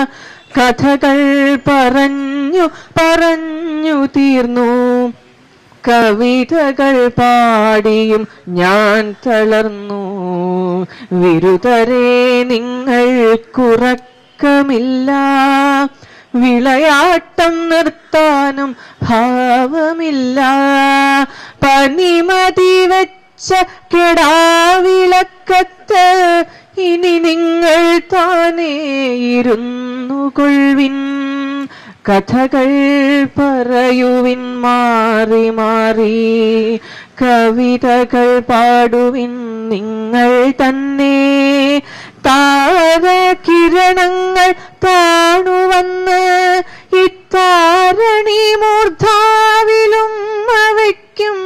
കഥകൾ പറഞ്ഞു പറഞ്ഞു തീർന്നു, കവിതകൾ പാടിയും ഞാൻ തളർന്നു. വിരുതരെ നിങ്ങൾക്കുറക്കമില്ല, വിളയാട്ടം നിർത്താനും ഭാവമില്ല. പനിമതി വെച്ച കെടാവിളക്കത്ത് ഇനി നിങ്ങൾ താനേ ഇരുന്നു കൊള്ളിൻ. കഥകൾ പറയുവിൻ മാറി മാറി, കവിതകൾ പാടുവിൻ നിങ്ങൾ തന്നെ. താരകിരണങ്ങൾ താണുവന്ന് ഇത്താരണി മൂർധാവിലും അവയ്ക്കും,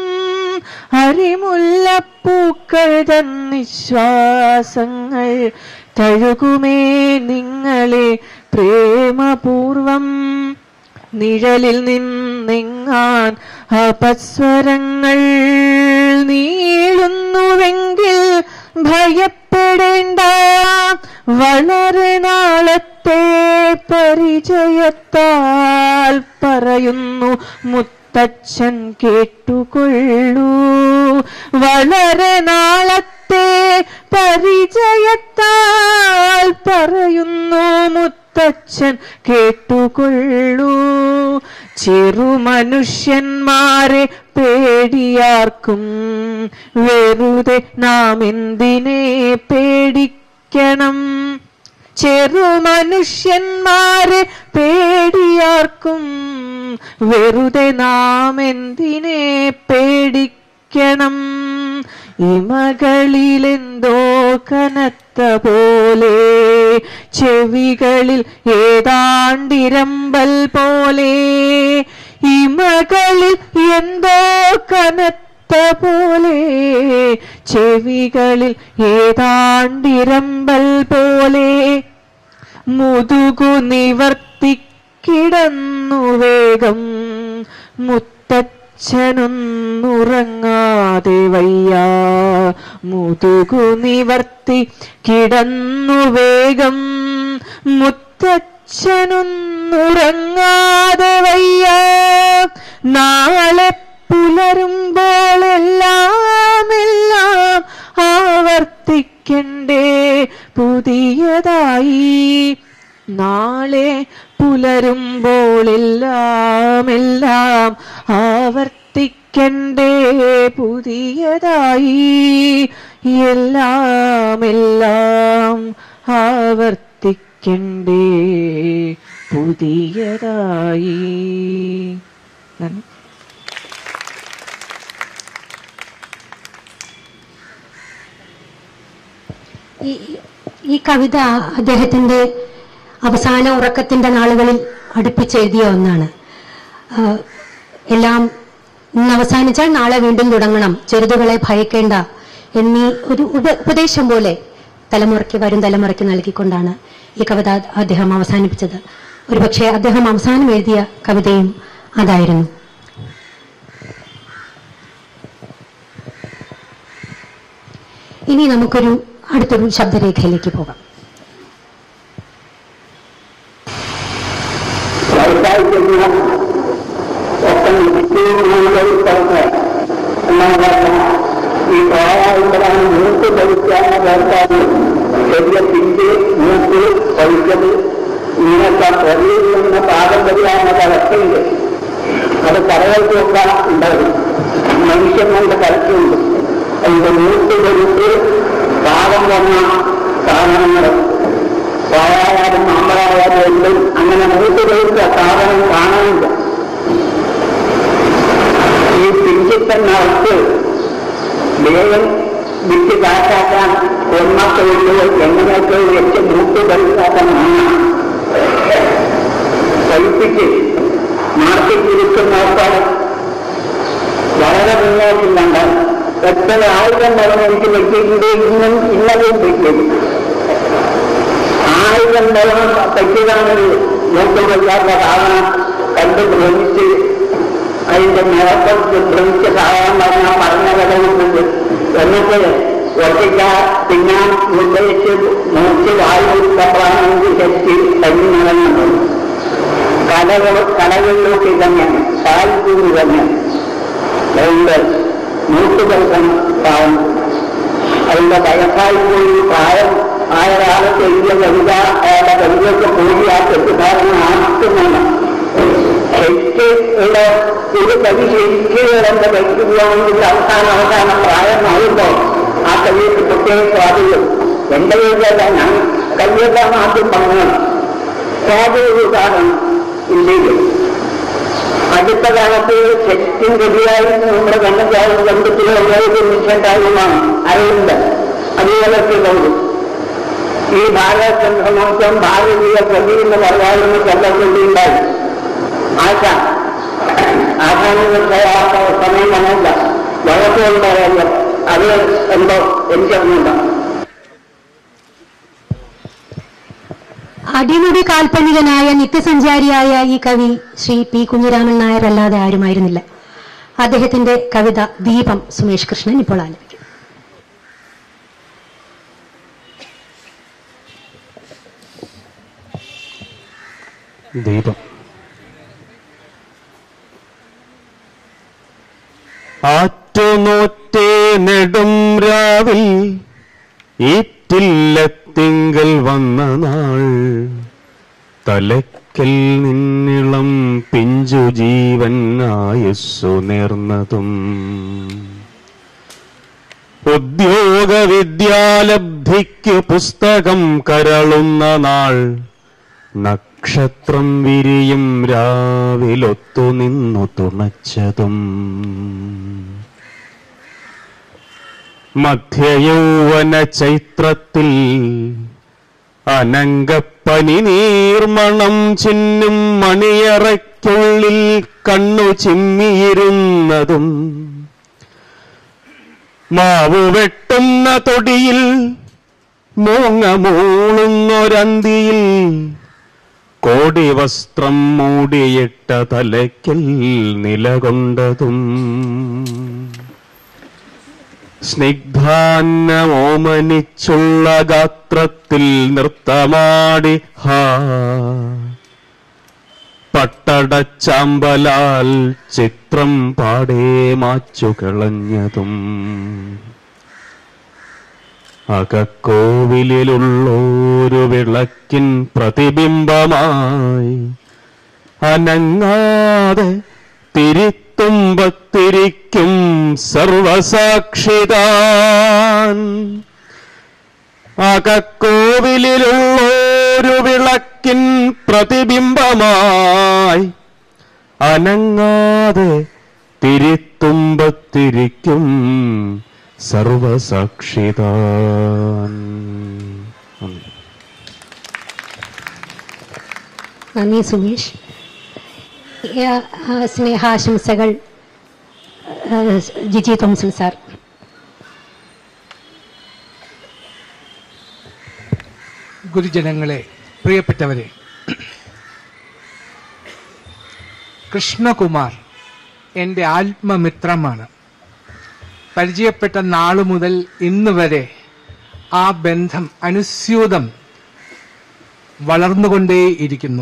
അരിമുല്ലപ്പൂക്കൾ തൻ നിശ്വാസങ്ങൾ തഴുകുമേ നിങ്ങളെ പ്രേമപൂർവം. നിഴലിൽ നിന്നെങ്ങാൻ അപസ്വരങ്ങൾ നീളുന്നുവെങ്കിൽ ഭയപ്പെടേണ്ട, വളരെ നാളത്തെ പരിചയത്താൽ പറയുന്നു മുത്തച്ഛൻ കേട്ടുകൊള്ളൂ. വളരെ നാളത്തെ പരിചയത്താൽ പറയുന്നു മുത്തച്ഛൻ കേട്ടുകൊള്ളൂ. ചെറുമനുഷ്യന്മാരെ പേടിയാർക്കും, വെറുതെ നാം എന്തിനെ പേടിക്കണം. ചെറുമനുഷ്യന്മാരെ പേടിയാർക്കും, വെറുതെ നാം എന്തിനെ പേടിക്കണം. ഇമകളിലെന്തോ കനത്ത പോലെ, ചെവികളിൽ ഏതാണ്ടിരമ്പൽ പോലെ. ഇമകളിൽ എന്തോ കനത്ത പോലെ, ചെവികളിൽ ഏതാണ്ടിരമ്പൽ പോലെ. മുതുകു നിവർത്തിക്കിടന്നു വേഗം, മുത്തച്ഛനൊന്നുറങ്ങാതെ വയ്യ. മുതുകു നിവർത്തി കിടന്നു വേഗം, മുത്തച്ഛനൊന്നുറങ്ങാതെ വയ്യ. നാളെ പുലരുമ്പോൾ എല്ലാം എല്ലാം ആവർത്തിക്കണ്ടേ പുതിയതായി. നാളെ പുലരുമ്പോൾ എല്ലാം എല്ലാം ആവർത്തിക്കണ്ടേ പുതിയതായി. എല്ലാം എല്ലാം ആവർത്തിക്കണ്ടേ പുതിയതായി. ഈ കവിത അദ്ദേഹത്തിന്റെ അവസാന ഉറക്കത്തിന്റെ നാളുകളിൽ അടുപ്പിച്ചെഴുതിയ ഒന്നാണ്. എല്ലാം ഇന്ന് അവസാനിച്ചാൽ നാളെ വീണ്ടും തുടങ്ങണം, ചെറുതുകളെ ഭയക്കേണ്ട എന്നീ ഒരു ഉപദേശം പോലെ വരും തലമുറയ്ക്ക് നൽകിക്കൊണ്ടാണ് ഈ കവിത അദ്ദേഹം അവസാനിപ്പിച്ചത്. ഒരുപക്ഷെ അദ്ദേഹം അവസാനം എഴുതിയ കവിതയും അതായിരുന്നു. ഇനി നമുക്കൊരു അടുത്തൊരു ശബ്ദരേഖയിലേക്ക് പോകാം. ഈ പ്രായമാകുമ്പോഴാണ് മൂക്ക് കഴിക്കാവുന്ന കേൾക്കാറ്. ശരീരത്തിന്റെ മൂക്ക് കഴിച്ചത് ഇങ്ങനത്തെ പൊറിയിൽ നിന്ന് പാരമ്പര്യമായ അവസ്ഥയുണ്ട്. അത് കരകൾക്കൊക്കെ ഉണ്ടാകും, മനുഷ്യന്മാരുടെ കലക്കുണ്ട്. അതിന്റെ മൂക്ക് കഴിച്ച് പാകം വന്ന സാധനങ്ങൾ പായാലും മാമ്പഴായാലും എല്ലാം അങ്ങനെ മൂക്ക് കഴിച്ച സാധനം കാണാനില്ല. ഈ പിഞ്ചിത്തന്നവർക്ക് വേഗം വിറ്റ് കാറ്റാക്കാൻ കൊന്നത്തൊഴിലുകൾ എങ്ങനെയൊക്കെ വെച്ച് മൂക്ക് കഴിക്കാക്കാൻ കഴിപ്പിച്ച് മാർക്കറ്റിലിരിക്കുന്നവർക്ക് വളരെ മുന്നോട്ടില്ലുണ്ട്. എത്ര 1000 വെള്ളം എനിക്ക് വെച്ചിട്ടുണ്ട്, ഇന്നും ഇന്നലെയും വെക്കും. 1000 വെള്ളം തെറ്റിയതാണൊരു മൂക്ക് കഴിക്കാത്ത സാധനം കണ്ട് ഭ്രമിച്ച് അതിന്റെ മേളത്തിൽ ഭ്രമിച്ച് സാധനം പറഞ്ഞ വിലയുണ്ട്. എന്നിട്ട് ഒറ്റയ്ക്ക തിന്നാൻ ഉദ്ദേശിച്ച് മൂച്ച് വായു കപ്പാണെങ്കിൽ ശക്തി തന്നിങ്ങനെ കടകളിലൊക്കെ തന്നെയാണ്, സാഹിത്യം തന്നെയാണ്. അതുകൊണ്ട് 100 ദിവസം പാവം അതിന്റെ വയസ്സായി പോയി പ്രായം ആയ കാലത്ത് എഴുതിയ കവിത അയാളുടെ കവിതയൊക്കെ പോയി ആ തെറ്റുകാരനെ ആർക്കുന്നില്ല. ശരിക്കുള്ള ഒരു കവി ശരിക്ക് എന്റെ വ്യക്തിത്വമെങ്കിൽ അവസാന പ്രായമാകുമ്പോൾ ആ കവിക്ക് പ്രത്യേക സ്വാധീനം. എന്റെ വീട്ടിലല്ല, ഞാൻ കവിയെല്ലാം ആദ്യം പറഞ്ഞത്. യാതൊരു ഉദാഹരണം ഇന്ത്യയിൽ അടുത്ത കാലത്ത് ശരിക്കും കവിയായിരുന്നു നമ്മുടെ കണ്ണജാതി ബന്ധത്തിലെ നിശ്ചയമാകുമാണ് അരവിന്ദ്. അതുപോലൊക്കെ കവി ഈ ഭാരതസംഘമോത്സവം ഭാരതീയ കവി എന്ന് പറയാവുന്ന കൊല്ലക്കൊണ്ടിയുണ്ടായി. ആശാനുകളുടെ സമയം വന്നില്ല, വഴക്കുണ്ടായല്ലോ. അത് എന്തോ എനിക്കറിഞ്ഞില്ല. അടിമുടി കാൽപ്പനികനായ നിത്യസഞ്ചാരിയായ ഈ കവി ശ്രീ പി കുഞ്ഞിരാമൻ നായർ അല്ലാതെ ആരുമായിരുന്നില്ല. അദ്ദേഹത്തിന്റെ കവിത ദീപം സുമേഷ് കൃഷ്ണൻ ഇപ്പോൾ ആലപിക്കും. ദീപം. ആറ്റുനോറ്റേ നെടും രാവിൽ ഈറ്റില്ലത്തിങ്കൽ വന്ന നാൾ, തലക്കൽ നിന്നിളം പിഞ്ചു ജീവൻ ആയുസ്സു നേർന്നതും, ഉദ്യോഗ വിദ്യാലബ്ധിക്ക് പുസ്തകം കരളുന്ന നാൾ, നക്ഷത്രം വിരിയും രാവിലൊത്തു നിന്നു തുണച്ചതും, മധ്യയൗവന ചൈത്രത്തിൽ അനങ്കപ്പനി നീർമണം ചിന്നും മണിയറയ്ക്കുള്ളിൽ കണ്ണു ചിമ്മിയിരുന്നതും, മാവു വെട്ടുന്ന തൊടിയിൽ മൂങ്ങ മൂളുന്നൊരന്തിയിൽ കോടി വസ്ത്രം മൂടിയിട്ട തലയ്ക്കൽ നിലകൊണ്ടതും, സ്നിഗ്ധാന്നമോമനിച്ചുള്ള ഗാത്രത്തിൽ നൃത്തമാടി ഹാ പട്ടടച്ചാമ്പലാൽ ചിത്രം പാടേ മാച്ചു കളഞ്ഞതും, അകക്കോവിലുള്ളൊരു വിളക്കിൻ പ്രതിബിംബമായി അനങ്ങാതെ തിരിത്തുമ്പത്തിരിക്കും സർവസാക്ഷിതാൻ, അകക്കോവിലുള്ളൊരു വിളക്കിൻ പ്രതിബിംബമായി അനങ്ങാതെ തിരിത്തുമ്പത്തിരിക്കും സർവസാക്ഷിതാൻ. നന്ദി സുമേഷ്. സ്നേഹാശംസകൾ ജിജി തോംസൺ സാർ. ഗുരുജനങ്ങളെ, പ്രിയപ്പെട്ടവരെ, കൃഷ്ണകുമാർ എൻ്റെ ആത്മമിത്രമാണ്. പരിചയപ്പെട്ട നാളു മുതൽ ഇന്ന് വരെ ആ ബന്ധം അനുസ്യൂതം വളർന്നുകൊണ്ടേയിരിക്കുന്നു.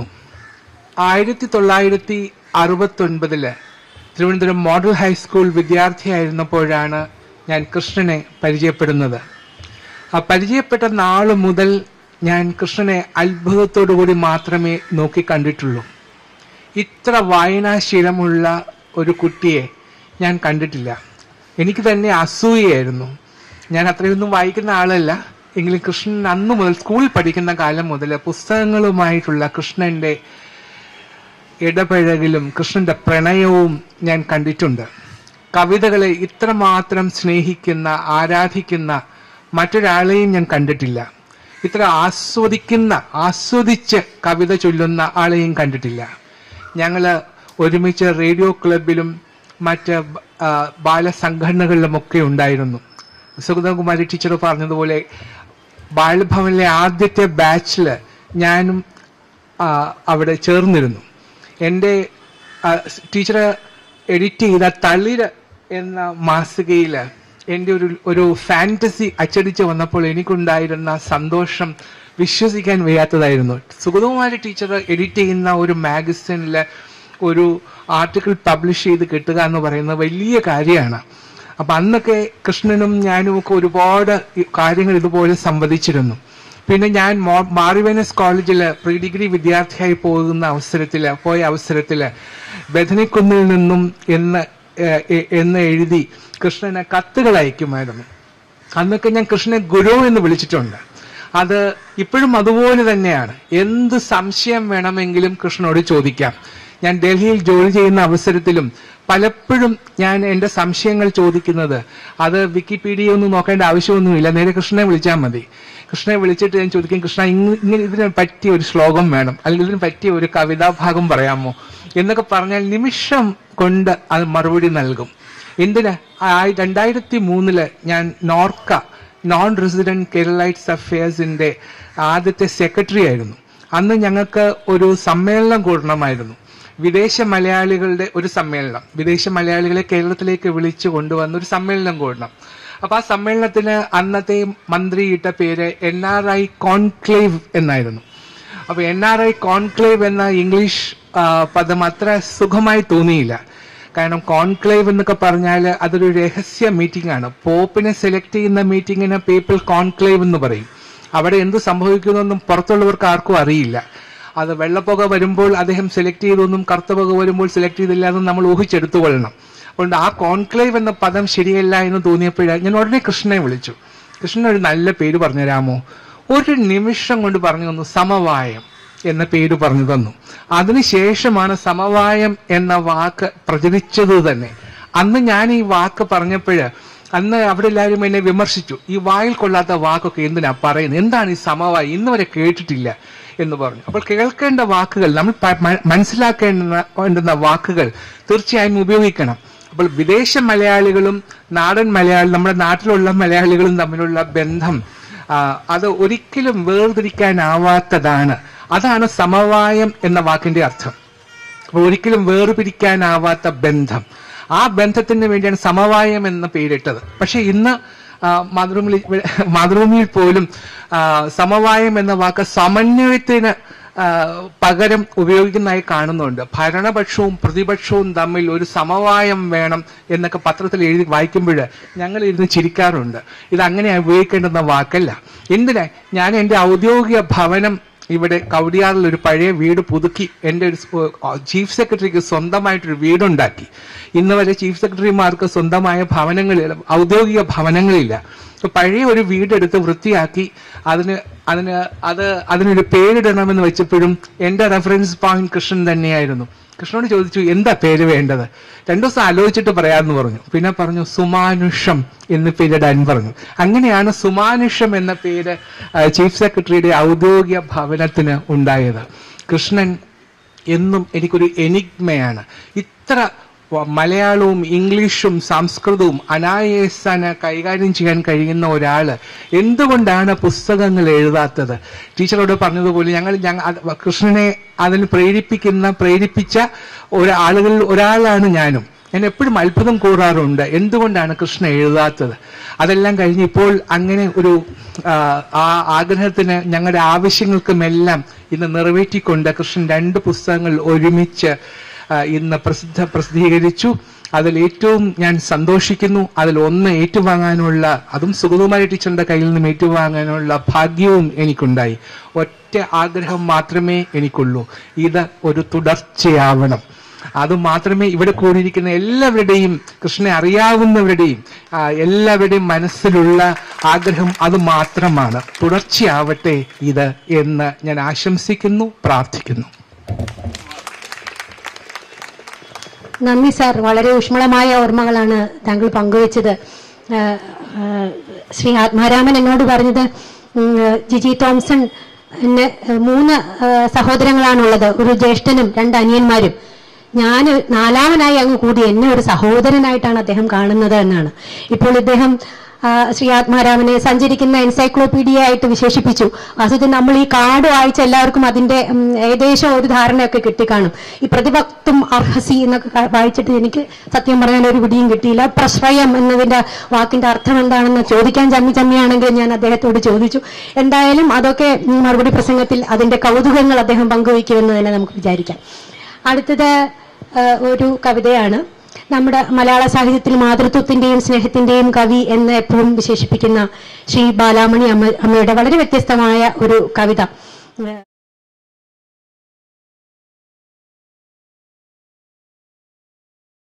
1969 തിരുവനന്തപുരം മോഡൽ ഹൈസ്കൂൾ വിദ്യാർത്ഥിയായിരുന്നപ്പോഴാണ് ഞാൻ കൃഷ്ണനെ പരിചയപ്പെടുന്നത്. ആ പരിചയപ്പെട്ട നാളു മുതൽ ഞാൻ കൃഷ്ണനെ അത്ഭുതത്തോടുകൂടി മാത്രമേ നോക്കിക്കണ്ടിട്ടുള്ളൂ. ഇത്ര വായനാശീലമുള്ള ഒരു കുട്ടിയെ ഞാൻ കണ്ടിട്ടില്ല. എനിക്ക് തന്നെ അസൂയയായിരുന്നു. ഞാൻ അത്രയൊന്നും വായിക്കുന്ന ആളല്ല. എങ്കിലും കൃഷ്ണൻ അന്നു മുതൽ സ്കൂളിൽ പഠിക്കുന്ന കാലം മുതൽ പുസ്തകങ്ങളുമായിട്ടുള്ള കൃഷ്ണന്റെ ഇടപഴകലും കൃഷ്ണന്റെ പ്രണയവും ഞാൻ കണ്ടിട്ടുണ്ട്. കവിതകളെ ഇത്രമാത്രം സ്നേഹിക്കുന്ന, ആരാധിക്കുന്ന മറ്റൊരാളെയും ഞാൻ കണ്ടിട്ടില്ല. ഇത്ര ആസ്വദിച്ച് കവിത ചൊല്ലുന്ന ആളെയും കണ്ടിട്ടില്ല. ഞങ്ങൾ ഒരുമിച്ച് റേഡിയോ ക്ലബിലും മറ്റ് ബാലസംഘടനകളിലുമൊക്കെ ഉണ്ടായിരുന്നു. സുഗതകുമാരി ടീച്ചർ പറഞ്ഞതുപോലെ ബാലഭവനിലെ ആദ്യത്തെ ബാച്ചിൽ ഞാനും അവിടെ ചേർന്നിരുന്നു. എൻ്റെ ടീച്ചർ എഡിറ്റ് ചെയ്ത തളിര് എന്ന മാസികയിൽ എൻ്റെ ഒരു ഫാൻറ്റസി അച്ചടിച്ച് വന്നപ്പോൾ എനിക്കുണ്ടായിരുന്ന സന്തോഷം വിശ്വസിക്കാൻ വയ്യാത്തതായിരുന്നു. സുഗതകുമാരി ടീച്ചർ എഡിറ്റ് ചെയ്യുന്ന ഒരു മാഗസിനിൽ ഒരു ആർട്ടിക്കിൾ പബ്ലിഷ് ചെയ്ത് കിട്ടുക എന്ന് പറയുന്നത് വലിയ കാര്യമാണ്. അപ്പൊ അന്നൊക്കെ കൃഷ്ണനും ഞാനും ഒക്കെ ഒരുപാട് കാര്യങ്ങൾ ഇതുപോലെ സംവദിച്ചിരുന്നു. പിന്നെ ഞാൻ മാറിവേനസ് കോളേജിൽ പ്രീ ഡിഗ്രി വിദ്യാർത്ഥിയായി പോയ അവസരത്തില് ബഥനിക്കുന്നിൽ നിന്നും എന്ന് എഴുതി കൃഷ്ണന് കത്തുകൾ അയക്കുമായിരുന്നു. അന്നൊക്കെ ഞാൻ കൃഷ്ണനെ ഗുരു എന്ന് വിളിച്ചിട്ടുണ്ട്. അത് ഇപ്പോഴും അതുപോലെ തന്നെയാണ്. എന്ത് സംശയം വേണമെങ്കിലും കൃഷ്ണനോട് ചോദിക്കാം. ഞാൻ ഡൽഹിയിൽ ജോലി ചെയ്യുന്ന അവസരത്തിലും പലപ്പോഴും ഞാൻ എൻ്റെ സംശയങ്ങൾ ചോദിക്കുന്നത് അത് വിക്കിപീഡിയ ഒന്നും നോക്കേണ്ട ആവശ്യമൊന്നുമില്ല, നേരെ കൃഷ്ണനെ വിളിച്ചാൽ മതി. കൃഷ്ണനെ വിളിച്ചിട്ട് ഞാൻ ചോദിക്കും, കൃഷ്ണ ഇങ്ങനെ ഇതിന് പറ്റിയ ഒരു ശ്ലോകം വേണം, അല്ലെങ്കിൽ ഇതിന് പറ്റിയ ഒരു കവിതാഭാഗം പറയാമോ എന്നൊക്കെ പറഞ്ഞാൽ നിമിഷം കൊണ്ട് അത് മറുപടി നൽകും. എന്തിന് 2003 ഞാൻ നോർക്ക നോൺ റെസിഡന്റ് കേരളൈറ്റ്സ് അഫയേഴ്സിന്റെ ആദ്യത്തെ സെക്രട്ടറി ആയിരുന്നു. അന്ന് ഞങ്ങൾക്ക് ഒരു സമ്മേളനം കൂടണമായിരുന്നു, വിദേശ മലയാളികളുടെ ഒരു സമ്മേളനം. വിദേശ മലയാളികളെ കേരളത്തിലേക്ക് വിളിച്ചു കൊണ്ടുവന്ന ഒരു സമ്മേളനം കൂടണം. അപ്പൊ ആ സമ്മേളനത്തിന് അന്നത്തെ മന്ത്രി ഇട്ട പേര് NRI കോൺക്ലേവ് എന്നായിരുന്നു. അപ്പൊ NRI കോൺക്ലേവ് എന്ന ഇംഗ്ലീഷ് പദം അത്ര സുഖമായി തോന്നിയില്ല. കാരണം കോൺക്ലേവ് എന്നൊക്കെ പറഞ്ഞാൽ അതൊരു രഹസ്യ മീറ്റിംഗ് ആണ്. പോപ്പിനെ സെലക്ട് ചെയ്യുന്ന മീറ്റിങ്ങിന് പീപ്പിൾ കോൺക്ലേവ് എന്ന് പറയും. അവിടെ എന്ത് സംഭവിക്കുന്നൊന്നും പുറത്തുള്ളവർക്ക് ആർക്കും അറിയില്ല. അത് വെള്ളപ്പുക വരുമ്പോൾ അദ്ദേഹം സെലക്ട് ചെയ്തൊന്നും കറുത്ത പുക വരുമ്പോൾ സെലക്ട് ചെയ്തില്ല എന്നും നമ്മൾ ഊഹിച്ചെടുത്തുകൊള്ളണം. അതുകൊണ്ട് ആ കോൺക്ലേവ് എന്ന പദം ശരിയല്ല എന്ന് തോന്നിയപ്പോഴാണ് ഞാൻ ഉടനെ കൃഷ്ണനെ വിളിച്ചു. കൃഷ്ണൻ ഒരു നല്ല പേര് പറഞ്ഞു തരാമോ? ഒരു നിമിഷം കൊണ്ട് പറഞ്ഞു തന്നു, സമവായം എന്ന പേര് പറഞ്ഞു തന്നു. അതിനുശേഷമാണ് സമവായം എന്ന വാക്ക് പ്രചരിച്ചത് തന്നെ. അന്ന് ഞാൻ ഈ വാക്ക് പറഞ്ഞപ്പോഴ് അന്ന് അവിടെ എല്ലാവരും എന്നെ വിമർശിച്ചു. ഈ വായിൽ കൊള്ളാത്ത വാക്കൊക്കെ എന്തിനാ പറയുന്നത്, എന്താണ് ഈ സമവായം, ഇന്ന് വരെ കേട്ടിട്ടില്ല എന്ന് പറഞ്ഞു. അപ്പോൾ കേൾക്കേണ്ട വാക്കുകൾ, നമ്മൾ മനസ്സിലാക്കേണ്ടുന്ന വാക്കുകൾ തീർച്ചയായും ഉപയോഗിക്കണം. അപ്പോൾ വിദേശ മലയാളികളും നാടൻ നമ്മുടെ നാട്ടിലുള്ള മലയാളികളും തമ്മിലുള്ള ബന്ധം അത് ഒരിക്കലും വേർതിരിക്കാനാവാത്തതാണ്. അതാണ് സമവായം എന്ന വാക്കിന്റെ അർത്ഥം. അപ്പോൾ ഒരിക്കലും വേർപിരിക്കാനാവാത്ത ബന്ധം, ആ ബന്ധത്തിന് വേണ്ടിയാണ് സമവായം എന്ന പേരിട്ടത്. പക്ഷെ ഇന്ന് മാതൃഭൂമിയിൽ പോലും സമവായം എന്ന വാക്ക് സമന്വയത്തിന് പകരം ഉപയോഗിക്കുന്നതായി കാണുന്നുണ്ട്. ഭരണപക്ഷവും പ്രതിപക്ഷവും തമ്മിൽ ഒരു സമവായം വേണം എന്നൊക്കെ പത്രത്തിൽ എഴുതി വായിക്കുമ്പോൾ ഞങ്ങൾ ഇരുന്ന് ചിരിക്കാറുണ്ട്. ഇത് അങ്ങനെ ഉപയോഗിക്കേണ്ടുന്ന വാക്കല്ല. എന്തിനാ, ഞാൻ എൻ്റെ ഔദ്യോഗിക ഭവനം ഇവിടെ കവടിയാറിൽ ഒരു പഴയ വീട് പുതുക്കി എൻ്റെ ഒരു ചീഫ് സെക്രട്ടറിക്ക് സ്വന്തമായിട്ടൊരു വീടുണ്ടാക്കി. ഇന്ന് വരെ ചീഫ് സെക്രട്ടറിമാർക്ക് സ്വന്തമായ ഭവനങ്ങളില്ല, ഔദ്യോഗിക ഭവനങ്ങളില്ല. പഴയ ഒരു വീടെടുത്ത് വൃത്തിയാക്കി അതിനൊരു പേരിടണമെന്ന് വെച്ചപ്പോഴും എൻ്റെ റെഫറൻസ് പോയിന്റ് കൃഷ്ണൻ തന്നെയായിരുന്നു. കൃഷ്ണനോട് ചോദിച്ചു എന്താ പേര് വേണ്ടത്, 2 ദിവസം ആലോചിച്ചിട്ട് പറയാമെന്ന് പറഞ്ഞു. പിന്നെ പറഞ്ഞു സുമാനുഷം എന്ന് പേരിടാൻ പറഞ്ഞു. അങ്ങനെയാണ് സുമാനുഷം എന്ന പേര് ചീഫ് സെക്രട്ടറിയുടെ ഔദ്യോഗിക ഭവനത്തിന് ഉണ്ടായത്. കൃഷ്ണൻ എന്നും എനിക്കൊരു എനിഗ്മയാണ്. ഇത്ര മലയാളവും ഇംഗ്ലീഷും സംസ്കൃതവും അനായാസന കൈകാര്യം ചെയ്യാൻ കഴിയുന്ന ഒരാള് എന്തുകൊണ്ടാണ് പുസ്തകങ്ങൾ എഴുതാത്തത്? ടീച്ചറോട് പറഞ്ഞതുപോലെ കൃഷ്ണനെ അതിന് പ്രേരിപ്പിച്ച ആളുകളിൽ ഒരാളാണ് ഞാനും. ഞാൻ എപ്പോഴും അത്ഭുതം കൂറാറുണ്ട്, എന്തുകൊണ്ടാണ് കൃഷ്ണൻ എഴുതാത്തത്. അതെല്ലാം കഴിഞ്ഞ് ഇപ്പോൾ അങ്ങനെ ഒരു ആഗ്രഹത്തിന് ഞങ്ങളുടെ ആവശ്യങ്ങൾക്കുമെല്ലാം ഇന്ന് നിറവേറ്റിക്കൊണ്ട് കൃഷ്ണൻ 2 പുസ്തകങ്ങൾ ഒരുമിച്ച് ഇന്ന് പ്രസിദ്ധീകരിച്ചു. അതിൽ ഏറ്റവും ഞാൻ സന്തോഷിക്കുന്നു. അതിൽ ഒന്ന് ഏറ്റുവാങ്ങാനുള്ള, അതും സുഗതകുമാരി ടീച്ചറിന്റെ കയ്യിൽ നിന്നും ഏറ്റുവാങ്ങാനുള്ള ഭാഗ്യവും എനിക്കുണ്ടായി. ഒറ്റ ആഗ്രഹം മാത്രമേ എനിക്കുള്ളൂ, ഇത് ഒരു തുടർച്ചയാവണം. അതുമാത്രമേ ഇവിടെ കൂടിയിരിക്കുന്ന എല്ലാവരുടെയും, കൃഷ്ണനെ അറിയാവുന്നവരുടെയും എല്ലാവരുടെയും മനസ്സിലുള്ള ആഗ്രഹം അത് മാത്രമാണ്. തുടർച്ചയാവട്ടെ ഇത് എന്ന് ഞാൻ ആശംസിക്കുന്നു, പ്രാർത്ഥിക്കുന്നു. നന്ദി സാർ, വളരെ ഊഷ്മളമായ ഓർമ്മകളാണ് താങ്കൾ പങ്കുവച്ചത്. ശ്രീ ആത്മാരാമൻ എന്നോട് പറഞ്ഞത് ജിജി തോംസൺ 3 സഹോദരങ്ങളാണുള്ളത്, ഒരു ജ്യേഷ്ഠനും 2 അനിയന്മാരും. ഞാൻ 4ാമനായി അങ്ങ് കൂടി എന്നെ ഒരു സഹോദരനായിട്ടാണ് അദ്ദേഹം കാണുന്നത് എന്നാണ്. ഇപ്പോൾ ഇദ്ദേഹം ശ്രീ ആത്മാരാമനെ സഞ്ചരിക്കുന്ന എൻസൈക്ലോപീഡിയ ആയിട്ട് വിശേഷിപ്പിച്ചു. വാസ്തവത്തിൽ നമ്മൾ ഈ കാർഡ് വായിച്ച എല്ലാവർക്കും അതിന്റെ ഏകദേശം ഒരു ധാരണയൊക്കെ കിട്ടിക്കാണും. ഈ പ്രതിഭക്തും അർഹസി എന്നൊക്കെ വായിച്ചിട്ട് എനിക്ക് സത്യം പറയാൻ ഒരു പിടിയും കിട്ടിയില്ല. പ്രശ്രയം എന്നതിന്റെ വാക്കിന്റെ അർത്ഥം എന്താണെന്ന് ചോദിക്കാൻ ചമ്മിയാണെങ്കിൽ ഞാൻ അദ്ദേഹത്തോട് ചോദിച്ചു. എന്തായാലും അതൊക്കെ മറുപടി പ്രസംഗത്തിൽ അതിന്റെ കൗതുകങ്ങൾ അദ്ദേഹം പങ്കുവയ്ക്കുമെന്ന് തന്നെ നമുക്ക് വിചാരിക്കാം. അടുത്തത് ഒരു കവിതയാണ്. നമ്മുടെ മലയാള സാഹിത്യത്തിൽ മാതൃത്വത്തിന്റെയും സ്നേഹത്തിന്റെയും കവി എന്ന് എപ്പോഴും വിശേഷിപ്പിക്കുന്ന ശ്രീ ബാലാമണി അമ്മയുടെ വളരെ വ്യത്യസ്തമായ ഒരു കവിത.